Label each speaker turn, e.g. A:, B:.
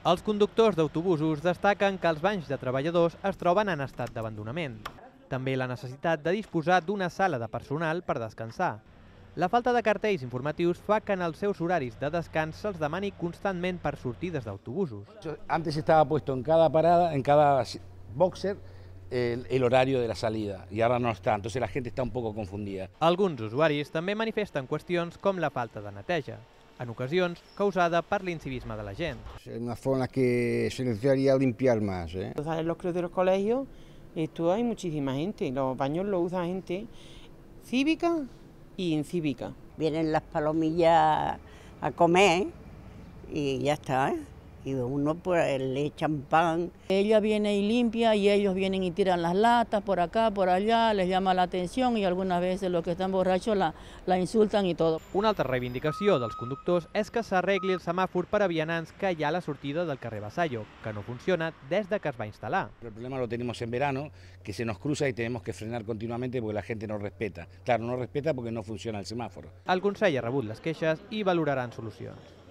A: Els conductors d'autobusos destaquen que els banys de treballadors es troben en estat d'abandonament. També la necessitat de disposar d'una sala de personal per descansar. La falta de cartells informatius fa que en els seus horaris de descans se'ls demani constantment per sortides d'autobusos.
B: Antes estaba puesto en cada parada, en cada boxer, el horario de la salida y ahora no está, entonces la gente está un poco confundida.
A: Alguns usuaris també manifesten qüestions com la falta de neteja, en ocasions causada per l'incivisme de la gent.
C: Es una zona que se necesitaría limpiar más.
D: Sales los cruces de los colegios, esto hay muchísima gente, los baños los usa gente cívica y incívica.
E: Vienen las palomillas a comer y ya está, y uno pues le echan pan.
F: Ella viene y limpia y ellos vienen y tiran las latas por acá, por allá, les llama la atención y algunas veces los que están borrachos la insultan y todo.
A: Una altra reivindicació dels conductors és que s'arregli el semàfor per a vianants que hi ha a la sortida del carrer Vasallo, que no funciona des de que es va instal·lar.
B: El problema lo tenemos en verano, que se nos cruza y tenemos que frenar continuamente porque la gente no respeta. Claro, no respeta porque no funciona el semáforo.
A: El Consell ha rebut les queixes i valoraran solucions.